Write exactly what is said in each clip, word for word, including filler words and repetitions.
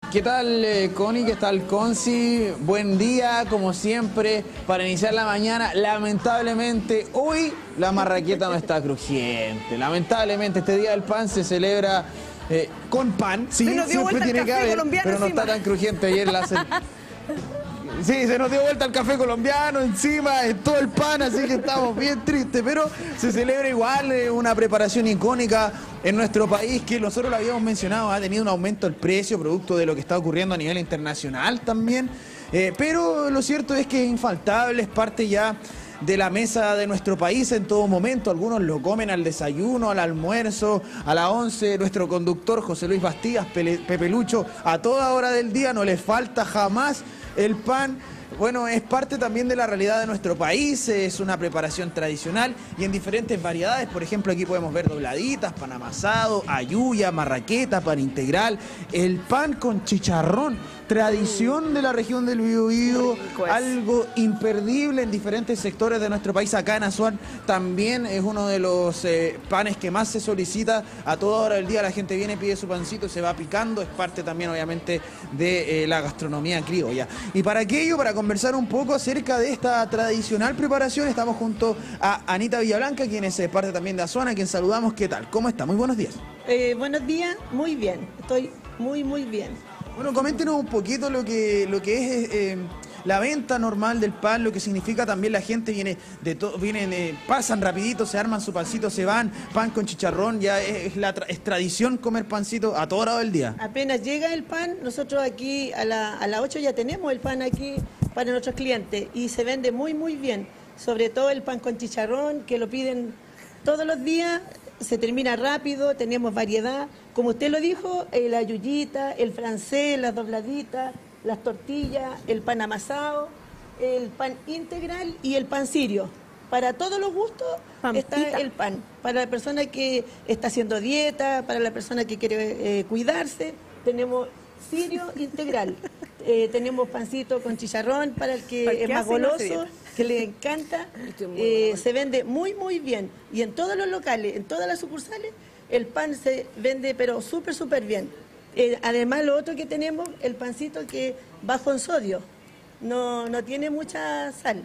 ¿Qué tal, eh, Connie? ¿Qué tal, Conci? Buen día, como siempre, para iniciar la mañana. Lamentablemente, hoy la marraqueta no está crujiente. Lamentablemente, este Día del Pan se celebra eh, con pan. Sí, se nos dio siempre tiene que haber, pero no encima. está tan crujiente. Ayer la hacen... Sí, se nos dio vuelta el café colombiano encima, en todo el pan, así que estamos bien tristes, pero se celebra igual eh, una preparación icónica en nuestro país que nosotros lo habíamos mencionado, ha tenido un aumento del precio, producto de lo que está ocurriendo a nivel internacional también, eh, pero lo cierto es que es infaltable, es parte ya de la mesa de nuestro país en todo momento. Algunos lo comen al desayuno, al almuerzo, a la once. Nuestro conductor José Luis Bastidas, Pepe Lucho, a toda hora del día no le falta jamás el pan. Bueno, es parte también de la realidad de nuestro país, es una preparación tradicional y en diferentes variedades. Por ejemplo, aquí podemos ver dobladitas, pan amasado, ayuya, marraqueta, pan integral, el pan con chicharrón, tradición de la región del Biobío, algo imperdible en diferentes sectores de nuestro país. Acá en Azuán también es uno de los eh, panes que más se solicita. A toda hora del día la gente viene, pide su pancito, se va picando, es parte también obviamente de eh, la gastronomía criolla. Y para aquello, para conversar un poco acerca de esta tradicional preparación, estamos junto a Anita Villablanca, quien es parte también de Azuán, a quien saludamos. ¿Qué tal? ¿Cómo está? Muy buenos días. Eh, buenos días, muy bien, estoy muy muy bien. Bueno, coméntenos un poquito lo que, lo que es eh, la venta normal del pan, lo que significa también la gente viene de todo, vienen, eh, pasan rapidito, se arman su pancito, se van, pan con chicharrón, ya es, es, la, es tradición comer pancito a toda hora del día. Apenas llega el pan, nosotros aquí a, la, a las ocho ya tenemos el pan aquí para nuestros clientes y se vende muy muy bien, sobre todo el pan con chicharrón que lo piden todos los días. Se termina rápido, tenemos variedad. Como usted lo dijo, eh, la yuyita, el francés, las dobladitas, las tortillas, el pan amasado, el pan integral y el pan sirio. Para todos los gustos Pampita. Está el pan. Para la persona que está haciendo dieta, para la persona que quiere eh, cuidarse, tenemos sirio integral. Eh, tenemos pancito con chicharrón para el que es más goloso, que le encanta. Eh, se vende muy muy bien y en todos los locales, en todas las sucursales, el pan se vende pero súper súper bien. Eh, además lo otro que tenemos, el pancito que bajo en sodio, no, no tiene mucha sal.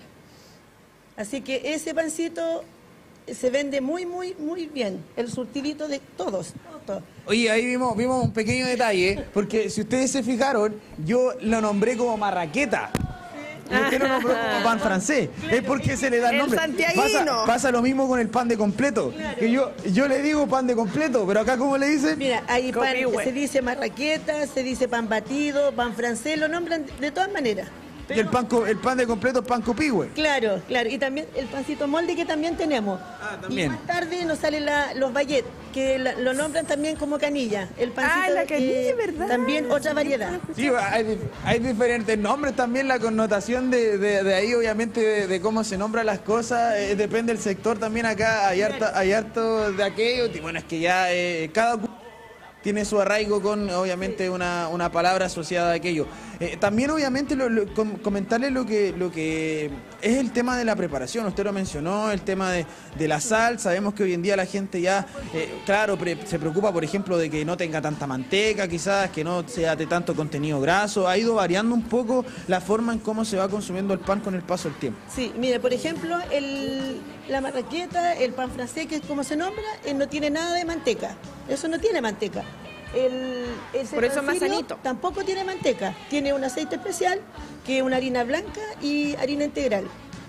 Así que ese pancito se vende muy muy muy bien, el surtidito de todos. todos. Oye, ahí vimos, vimos un pequeño detalle, porque si ustedes se fijaron, yo lo nombré como marraqueta. Y usted lo nombró como pan francés. Claro, es porque se le da el nombre. El pasa, pasa lo mismo con el pan de completo. Claro. Que yo, yo le digo pan de completo, pero acá ¿cómo le dicen? Mira, hay pan, se dice marraqueta, se dice pan batido, pan francés, lo nombran de todas maneras. Pero... Y el pan, el pan de completo es pan copihue. Claro, claro. Y también el pancito molde que también tenemos. Ah, también. Y más tarde nos salen la, los baguettes, que la, lo nombran también como canilla. El pancito, ah, la canilla, eh, ¿verdad? También otra variedad. Sí, hay, hay diferentes nombres también, la connotación de, de, de ahí obviamente de, de cómo se nombran las cosas, eh, depende del sector también. Acá hay harto, hay harto de aquello, y bueno, es que ya eh, cada tiene su arraigo con, obviamente, una, una palabra asociada a aquello. Eh, también, obviamente, lo, lo, com comentarle lo que, lo que es el tema de la preparación. Usted lo mencionó, el tema de, de la sal. Sabemos que hoy en día la gente ya, eh, claro, pre se preocupa, por ejemplo, de que no tenga tanta manteca, quizás, que no sea de tanto contenido graso. Ha ido variando un poco la forma en cómo se va consumiendo el pan con el paso del tiempo. Sí, mire, por ejemplo, el, la marraqueta, el pan francés, que es como se nombra, eh, no tiene nada de manteca. Eso no tiene manteca. El, el Por eso es más sanito. Tampoco tiene manteca. Tiene un aceite especial, que es una harina blanca y harina integral.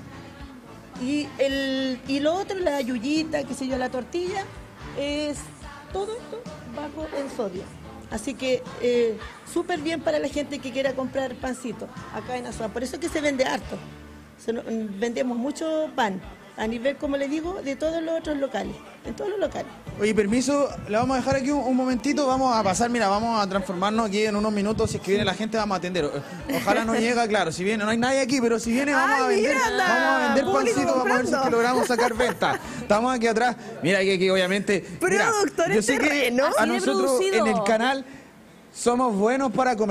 Y, el, y lo otro, la yuyita, qué sé yo, la tortilla, es todo esto bajo en sodio. Así que eh, súper bien para la gente que quiera comprar pancito acá en Azuán. Por eso es que se vende harto. Se, vendemos mucho pan. A nivel, como le digo, de todos los otros locales, en todos los locales. Oye, permiso, le vamos a dejar aquí un, un momentito, vamos a pasar, mira, vamos a transformarnos aquí en unos minutos, si es que viene la gente vamos a atender. Ojalá no llega, claro, si viene, no hay nadie aquí, pero si viene vamos Ay, a vender, mira, vamos a vender pancito, vamos a ver si es que logramos sacar venta. Estamos aquí atrás, mira que aquí obviamente, mira, yo sé que a nosotros en el canal somos buenos para comer.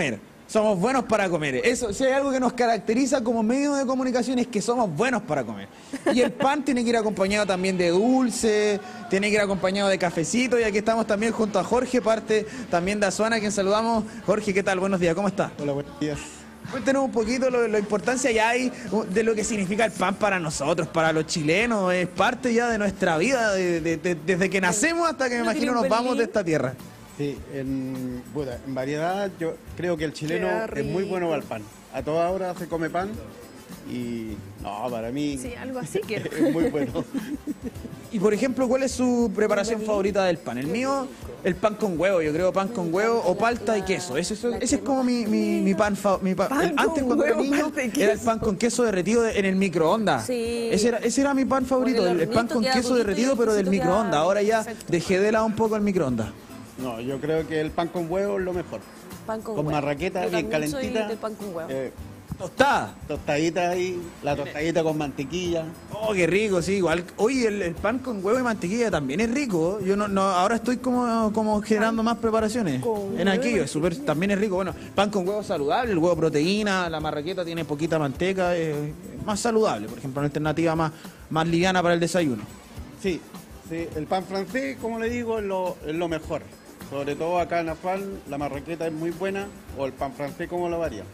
Somos buenos para comer. Eso, si hay algo que nos caracteriza como medio de comunicación es que somos buenos para comer. Y el pan tiene que ir acompañado también de dulce, tiene que ir acompañado de cafecito. Y aquí estamos también junto a Jorge, parte también de Azuana, a quien saludamos. Jorge, ¿qué tal? Buenos días, ¿cómo está? Hola, buenos días. Cuéntenos un poquito lo, la importancia ya hay de lo que significa el pan para nosotros, para los chilenos. Es parte ya de nuestra vida, de, de, de, desde que nacemos hasta que me imagino nos vamos de esta tierra. Sí, en, bueno, en variedad yo creo que el chileno es muy bueno para el pan. A toda hora se come pan y no, para mí sí, algo así que es muy bueno. Y por ejemplo, ¿cuál es su preparación favorita del pan? El mío, el pan con huevo, yo creo pan con huevo o palta y queso. Ese, ese, ese es como mi, mi, mi pan favorito. Antes cuando era niño era el pan con queso derretido de, en el microondas. Sí. Ese, era, ese era mi pan favorito, el, el pan con queso derretido pero del microondas. Ahora ya dejé de lado un poco el microondas. No, yo creo que el pan con huevo es lo mejor. Pan con, con huevo. marraqueta Yo bien también calentita. soy de pan con huevo. Eh, Tostada. tostadita ahí, la tostadita con mantequilla. Oh, qué rico, sí, igual. Oye, el, el pan con huevo y mantequilla también es rico. Yo no, no ahora estoy como, como generando más preparaciones. En aquí, es super, también es rico. Bueno, pan con huevo saludable, el huevo proteína, la marraqueta tiene poquita manteca, es más saludable. Por ejemplo, una alternativa más, más liviana para el desayuno. Sí, sí, el pan francés, como le digo, es lo, es lo mejor. Sobre todo acá en Afán, la marraqueta es muy buena, o el pan francés como lo varía.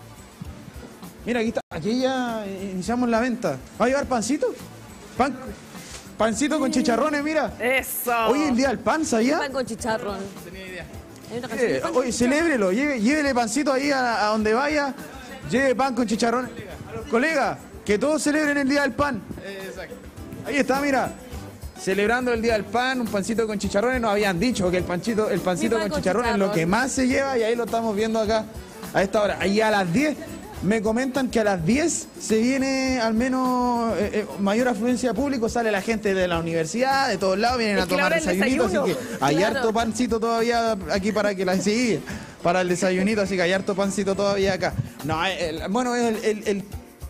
Mira, aquí, está, aquí ya iniciamos la venta. ¿Va a llevar pancito? Pan, pancito con chicharrones, mira. ¡Eso! Hoy es el día del pan, ¿sabía? Pan con chicharrón. No tenía idea. Hay una canción de Eh, pan con oye, chicharrón. celébrelo, lleve, llévele pancito ahí a, a donde vaya, lleve pan con chicharrones. A los colegas, que todos celebren el día del pan. Exacto. Ahí está, mira. Celebrando el día del pan, un pancito con chicharrones. Nos habían dicho que el pancito, el pancito pan con con chicharrones es lo chicharrón. que más se lleva y ahí lo estamos viendo acá a esta hora. Ahí a las diez me comentan que a las diez se viene al menos eh, eh, mayor afluencia de público, sale la gente de la universidad, de todos lados, vienen Es a que la tomar hora del desayunito, así desayuno. que hay Claro. harto pancito todavía aquí para que la sí, para el desayunito, así que hay harto pancito todavía acá. No, el- bueno, el, el, el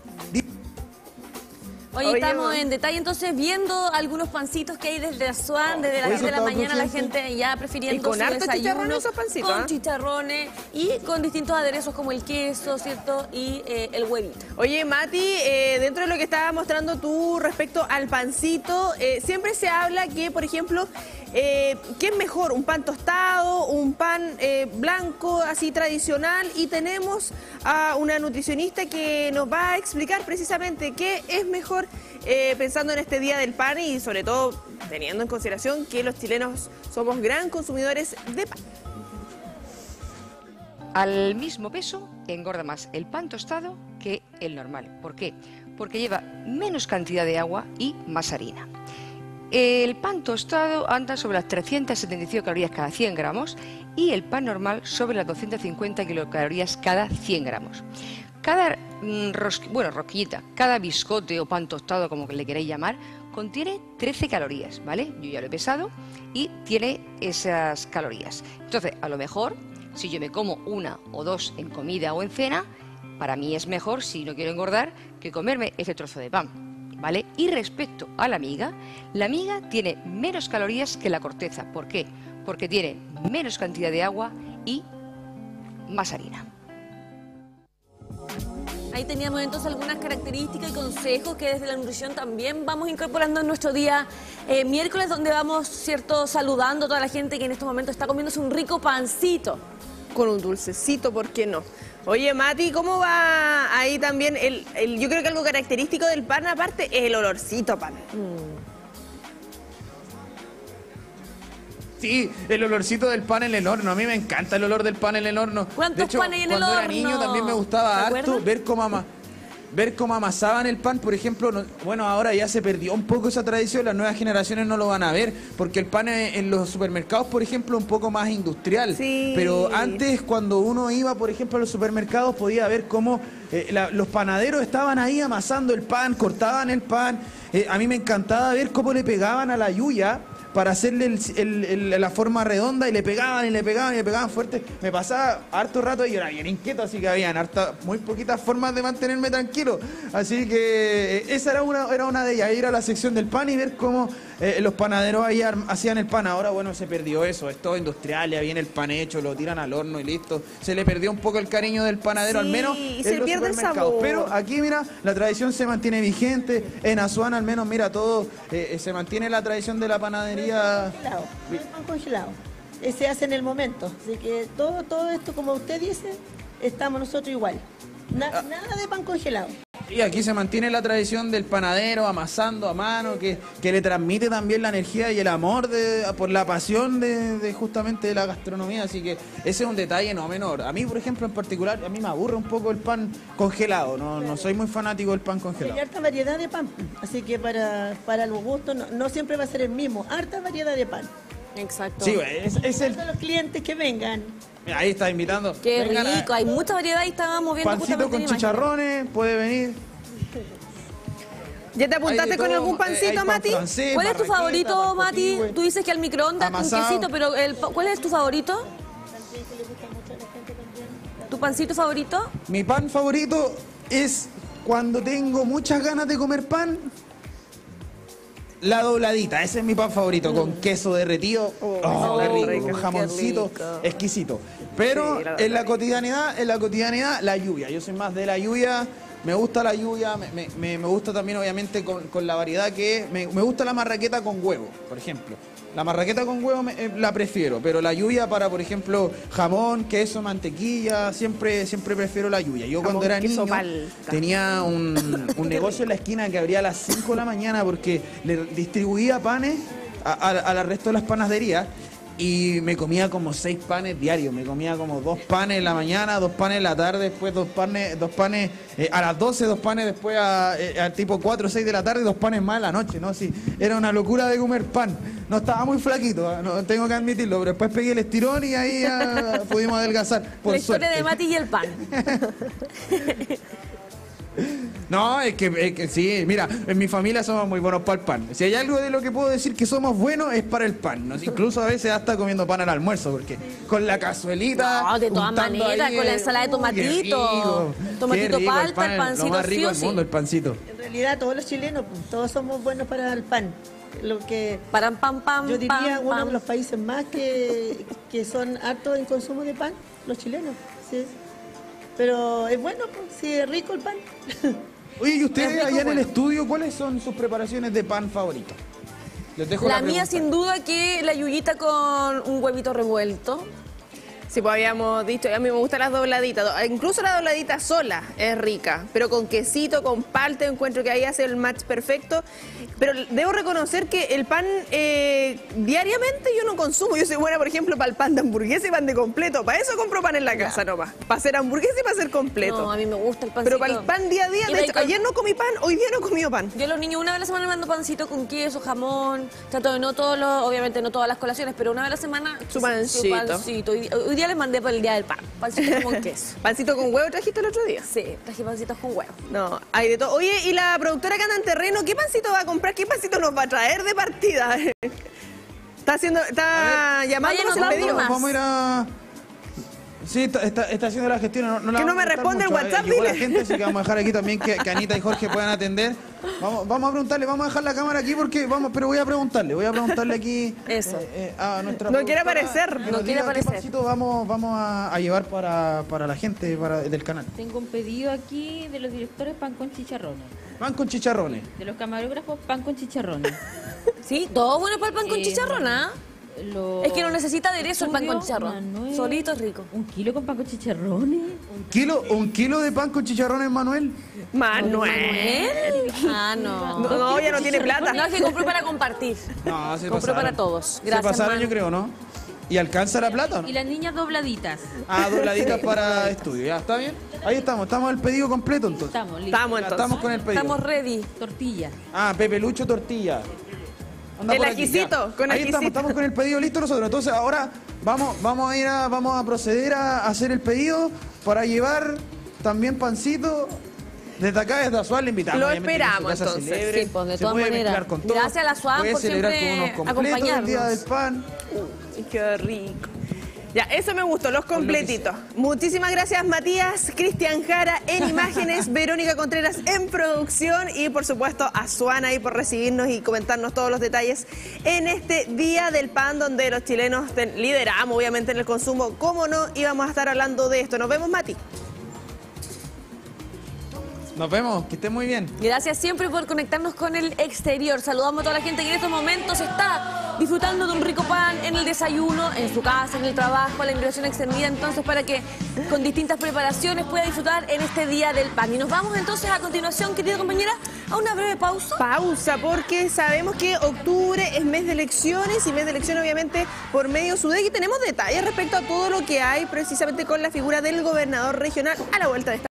Oye, Oye, estamos bueno. en detalle entonces viendo algunos pancitos que hay desde Azuán, desde las Oye, diez de la ¿estaba mañana la consciente? gente ya prefiriendo Y con su harto desayuno, chicharrón esos pancitos, con ¿ah? chicharrones y con distintos aderezos como el queso, ¿cierto? Y eh, el huevito. Oye, Mati, eh, dentro de lo que estaba mostrando tú respecto al pancito, eh, siempre se habla que, por ejemplo, eh, ¿qué es mejor? ¿Un pan tostado? ¿Un pan eh, blanco, así tradicional? Y tenemos a una nutricionista que nos va a explicar precisamente qué es mejor eh, pensando en este Día del Pan y sobre todo teniendo en consideración que los chilenos somos gran consumidores de pan. Al mismo peso engorda más el pan tostado que el normal. ¿Por qué? Porque lleva menos cantidad de agua y más harina. El pan tostado anda sobre las trescientas setenta y cinco calorías cada cien gramos y el pan normal sobre las doscientas cincuenta kilocalorías cada cien gramos. Cada mm, rosqui- bueno, rosquillita, cada biscote o pan tostado, como le queréis llamar, contiene trece calorías, ¿vale? Yo ya lo he pesado y tiene esas calorías. Entonces, a lo mejor, si yo me como una o dos en comida o en cena, para mí es mejor, si no quiero engordar, que comerme ese trozo de pan, ¿vale? Y respecto a la miga, la miga tiene menos calorías que la corteza. ¿Por qué? Porque tiene menos cantidad de agua y más harina. Ahí teníamos entonces algunas características y consejos que desde la nutrición también vamos incorporando en nuestro día eh, miércoles, donde vamos, cierto, saludando a toda la gente que en estos momentos está comiéndose un rico pancito. Con un dulcecito, ¿por qué no? Oye, Mati, ¿cómo va ahí también? El, el- yo creo que algo característico del pan, aparte, es el olorcito a pan. Sí, el olorcito del pan en el horno. A mí me encanta el olor del pan en el horno. ¿Cuántos De hecho, panes hay en el cuando era horno? niño también me gustaba ¿Se harto acuerdan? ver cómo, ama- ver cómo amasaban el pan. Por ejemplo, no- bueno, ahora ya se perdió un poco esa tradición. Las nuevas generaciones no lo van a ver. Porque el pan en, en los supermercados, por ejemplo, es un poco más industrial. Sí. Pero antes, cuando uno iba, por ejemplo, a los supermercados, podía ver cómo eh, la- los panaderos estaban ahí amasando el pan, cortaban el pan. Eh, a mí me encantaba ver cómo le pegaban a la yuya para hacerle el- el- el- la forma redonda y le pegaban y le pegaban y le pegaban fuerte. Me pasaba harto rato y yo era bien inquieto, así que habían harta, muy poquitas formas de mantenerme tranquilo. Así que eh, esa era una, era una de ellas, ir a la sección del pan y ver cómo eh, los panaderos ahí hacían el pan. Ahora, bueno, se perdió eso. Es todo industrial, ya viene el pan hecho, lo tiran al horno y listo. Se le perdió un poco el cariño del panadero, Sí, al menos y en se los pierde el supermercados. sabor. Pero aquí, mira, la tradición se mantiene vigente. En Azuana, al menos, mira, todo eh, se mantiene la tradición de la panadería. Congelado, no hay pan congelado. Eh, Se hace en el momento. Así que todo, todo esto, como usted dice, estamos nosotros igual. Na- nada de pan congelado. Y aquí se mantiene la tradición del panadero amasando a mano, que, que le transmite también la energía y el amor de, por la pasión de, de justamente de la gastronomía. Así que ese es un detalle no menor. A mí, por ejemplo, en particular, a mí me aburre un poco el pan congelado. No, no soy muy fanático del pan congelado. Hay harta variedad de pan. Así que para, para los gustos no, no siempre va a ser el mismo. Harta variedad de pan. Exacto. Sí, es, es el... Todos los clientes que vengan. Mira, ahí está invitando. Qué Vengan a- rico, hay mucha variedad y estábamos viendo Pancito justamente con en imagen. chicharrones, puede venir. ¿Ya te Hay apuntaste de con todo, algún eh, pancito, hay pan Mati? francés, ¿Cuál es tu marraqueta, favorito, pan Mati? copihue. Tú dices que al microondas con Amasado. quesito, pero el, pa- ¿cuál es tu favorito? ¿Tu pancito favorito? Mi pan favorito es cuando tengo muchas ganas de comer pan, la dobladita. Ese es mi pan favorito, con queso derretido. Oh, qué rico, rico, con qué jamoncito, rico. exquisito. Pero Sí, la verdad en la que- cotidianidad, en la cotidianidad, la lluvia. Yo soy más de la lluvia. Me gusta la lluvia, me, me- me- me gusta también obviamente con, con la variedad que es. Me, me gusta la marraqueta con huevo, por ejemplo. La marraqueta con huevo me- eh, la prefiero, pero la lluvia para, por ejemplo, jamón, queso, mantequilla, siempre siempre prefiero la lluvia. Yo cuando Jamón, era queso, niño palta. tenía un, un negocio en la esquina que abría a las cinco de la mañana porque le distribuía panes a, a, a la resto de las panaderías. Y me comía como seis panes diarios, me comía como dos panes en la mañana, dos panes en la tarde, después dos panes, dos panes eh, a las doce, dos panes después a, eh, al tipo cuatro o seis de la tarde y dos panes más en la noche, ¿no? Sí, era una locura de comer pan. No estaba muy flaquito, ¿eh? No, tengo que admitirlo, pero después pegué el estirón y ahí ya pudimos adelgazar. Por La historia suerte. de Mati y el pan. No, es que, es que sí, mira, en mi familia somos muy buenos para el pan. Si hay algo de lo que puedo decir que somos buenos es para el pan. ¿No? Incluso a veces hasta comiendo pan al almuerzo, porque con la cazuelita. No, de todas untando maneras, ahí, con la eh, ensalada de uy, qué tomatito. rico, Tomatito qué rico palta, el pan, pancito Lo más rico sí o del sí. mundo, el pancito. En realidad todos los chilenos, pues, todos somos buenos para el pan. Lo que Param, pam, pam, yo diría pam, uno pam. de los países más que, que son hartos en consumo de pan, los chilenos. Sí. Pero es bueno, pues, sí, es rico el pan. Oye, ¿y Es ustedes rico, allá en el bueno. estudio cuáles son sus preparaciones de pan favoritos? Les dejo La la mía pregunta. sin duda que la yuyita con un huevito revuelto. Sí, pues habíamos dicho, a mí me gustan las dobladitas, do- incluso la dobladita sola es rica, pero con quesito, con palta, encuentro que ahí hace el match perfecto. Pero debo reconocer que el pan eh, diariamente yo no consumo, yo soy buena, por ejemplo, para el pan de hamburguesa y pan de completo, para eso compro pan en la casa nomás, para hacer hamburguesa y para hacer completo. No, a mí me gusta el pancito. Pero para el pan día a día, Y de hecho, bacon. ayer no comí pan, hoy día no he comido pan. Yo a los niños una vez a la semana me mando pancito con queso, jamón. Trato de no todos los, obviamente no todas las colaciones, pero una vez a la semana Su pancito. pancito. Hoy, hoy día les mandé para el día del pan. Pancito con queso. Pancito con huevo trajiste el otro día. Sí, traje pancitos con huevo. No, hay de todo. Oye, y la productora que anda en terreno, ¿qué pancito va a comprar? ¿Qué pancito nos va a traer de partida? Está haciendo, está llamándonos el anotando pedido. nomás. Vamos a ir a... Sí, está, está, está haciendo la gestión. No, no la Que no vamos me a molestar responde el mucho, WhatsApp, llegó la dile. gente, así que vamos a dejar aquí también que, que Anita y Jorge puedan atender. Vamos, vamos a preguntarle, vamos a dejar la cámara aquí porque vamos, pero voy a preguntarle, voy a preguntarle aquí Eso. eh, eh, a nuestra No quiere productora aparecer. que No nos quiere diga aparecer. qué pancito vamos, vamos a, a llevar para, para la gente para, del canal. Tengo un pedido aquí de los directores pan con chicharrones. Van con chicharrones. De los camarógrafos pan con chicharrones. Sí, todo bueno para el pan con Eh, chicharrón, ¿ah? Lo- Es que no necesita aderezo el pan con Estudio, chicharrón. Manuel. Solito es rico. Un kilo con pan con chicharrones. ¿Un kilo, un kilo de pan con chicharrones, Manuel? Manuel. ¿Manuel? Ah, no. No, no, ya no tiene plata. No, es que compré para compartir. No, se Compré pasaron. para todos. Se Gracias, pasaron, Manu. yo creo, ¿no? ¿Y alcanza la plata o no? Y las niñas dobladitas. Ah, dobladitas para estudio, ¿ya? ¿Está bien? Ahí estamos, estamos el pedido completo entonces. Estamos listos. Estamos Ya entonces. estamos con el pedido. Estamos ready. Tortilla. Ah, Pepe Lucho Tortilla. Anda El por aquí, ajicito, ya. con Ahí ajicito. estamos, estamos con el pedido listo nosotros. Entonces ahora vamos, vamos a ir a, vamos a proceder a hacer el pedido para llevar también pancito. Desde acá, desde Azual, le invitamos. Lo obviamente, que en su esperamos, casa entonces. celebre. Sí, pues, de Se todas puede maneras. mezclar con todo. Gracias a la Azual Puede por celebrar siempre con unos completos el día acompañarnos. del pan. Uy, qué rico. Ya, eso me gustó, los completitos. Muchísimas gracias, Matías, Cristian Jara en imágenes, Verónica Contreras en producción y, por supuesto, a Suana ahí por recibirnos y comentarnos todos los detalles en este Día del Pan, donde los chilenos lideramos, obviamente, en el consumo. ¿Cómo no íbamos a estar hablando de esto? Nos vemos, Mati. Nos vemos, que estén muy bien. Gracias siempre por conectarnos con el exterior. Saludamos a toda la gente que en estos momentos está disfrutando de un rico pan en el desayuno, en su casa, en el trabajo, la invitación extendida entonces para que con distintas preparaciones pueda disfrutar en este Día del Pan. Y nos vamos entonces a continuación, querida compañera, a una breve pausa. Pausa, porque sabemos que octubre es mes de elecciones y mes de elecciones obviamente por medio SUDEC y tenemos detalles respecto a todo lo que hay precisamente con la figura del gobernador regional a la vuelta de esta